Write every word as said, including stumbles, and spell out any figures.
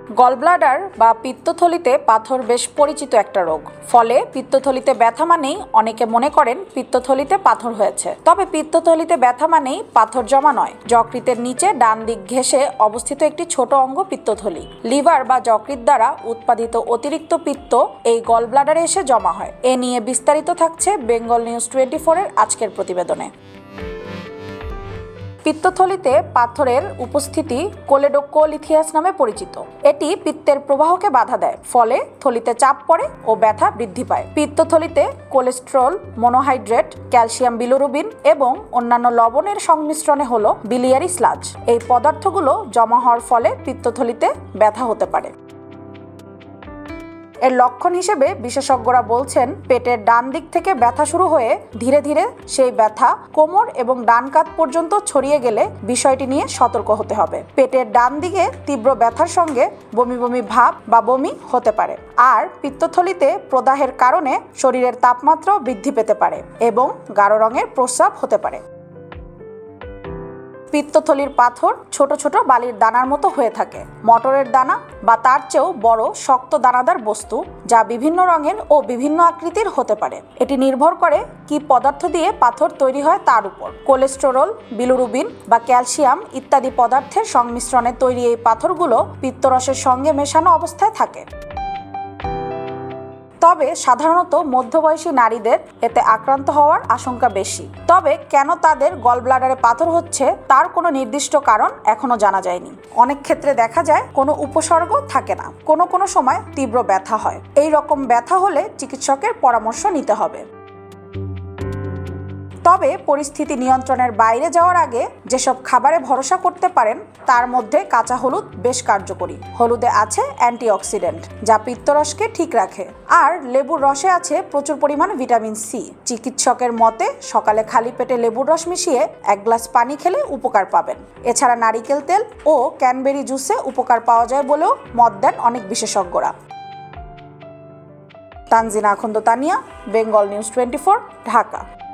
Gallbladder বা পিত্তথলিতে পাথর বেশ পরিচিত একটা রোগ। ফলে পিত্তথলিতে ব্যথা মানেই অনেকে মনে করেন পিত্তথলিতে পাথর হয়েছে। তবে পিত্তথলিতে ব্যথা মানেই পাথর জমা নয়। যকৃতের নিচে ডান দিক ঘেঁষে অবস্থিত একটি ছোট অঙ্গ পিত্তথলি। লিভার বা যকৃৎ দ্বারা উৎপাদিত অতিরিক্ত পিত্ত এই গলব্লাডারে এসে জমা হয়। এ নিয়ে বিস্তারিত থাকছে বেঙ্গল নিউজ টোয়েন্টি ফোর এর আজকের প্রতিবেদনে। পিত্তথলিতে পাথরের উপস্থিতি কোলেডোকোলিথিয়াস নামে পরিচিত। এটি পিত্তের প্রবাহকে বাধা দেয়, ফলে থলিতে চাপ পড়ে ও ব্যথা বৃদ্ধি পায়। পিত্তথলিতে কোলেস্টেরল, মনোহাইড্রেট, ক্যালসিয়াম বিলিরুবিন এবং অন্যান্য লবণের সংমিশ্রণে হলো বিলিয়ারি স্লাজ। এই পদার্থগুলো জমা হওয়ার ফলে পিত্তথলিতে ব্যথা হতে পারে। এর লক্ষণ হিসেবে বিশেষজ্ঞরা বলছেন, পেটের ডান দিক থেকে ব্যথা শুরু হয়ে ধীরে ধীরে সেই ব্যথা কোমর এবং ডান কাঁধ পর্যন্ত ছড়িয়ে গেলে বিষয়টি নিয়ে সতর্ক হতে হবে। পেটের ডান দিকে তীব্র ব্যথার সঙ্গে বমি বমি ভাব বা বমি হতে পারে। আর পিত্তথলিতে প্রদাহের কারণে শরীরের তাপমাত্রাও বৃদ্ধি পেতে পারে এবং গাঢ় রঙের প্রস্রাব হতে পারে। পিত্তথলির পাথর ছোট ছোট বালির দানার মতো হয়ে থাকে। মটরের দানা বা তার চেয়েও বড় শক্ত দানাদার বস্তু, যা বিভিন্ন রঙের ও বিভিন্ন আকৃতির হতে পারে। এটি নির্ভর করে কি পদার্থ দিয়ে পাথর তৈরি হয় তার উপর। কোলেস্টেরল, বিলিরুবিন বা ক্যালসিয়াম ইত্যাদি পদার্থের সংমিশ্রণে তৈরি এই পাথরগুলো পিত্তরসের সঙ্গে মেশানো অবস্থায় থাকে। তবে সাধারণত মধ্যবয়সী নারীদের এতে আক্রান্ত হওয়ার আশঙ্কা বেশি। তবে কেন তাদের গলব্লাডারে পাথর হচ্ছে তার কোনো নির্দিষ্ট কারণ এখনো জানা যায়নি। অনেক ক্ষেত্রে দেখা যায় কোনো উপসর্গ থাকে না, কোনো কোনো সময় তীব্র ব্যথা হয়। এই রকম ব্যথা হলে চিকিৎসকের পরামর্শ নিতে হবে। তবে পরিস্থিতি নিয়ন্ত্রণের বাইরে যাওয়ার আগে যেসব খাবারে ভরসা করতে পারেন তার মধ্যে কাঁচা হলুদ বেশ কার্যকরী। হলুদে আছে অ্যান্টিঅক্সিডেন্ট, যা পিত্তরসকে ঠিক রাখে। আর লেবুর রসে আছে প্রচুর পরিমাণ ভিটামিন সি। চিকিৎসকের মতে সকালে খালি পেটে লেবুর রস মিশিয়ে এক গ্লাস পানি খেলে উপকার পাবেন। এছাড়া নারিকেল তেল ও ক্যানবেরি জুসে উপকার পাওয়া যায় বলেও মত দেন অনেক বিশেষজ্ঞরা। Tanzina Akhand Tania, Bengal news twenty four, Dhaka.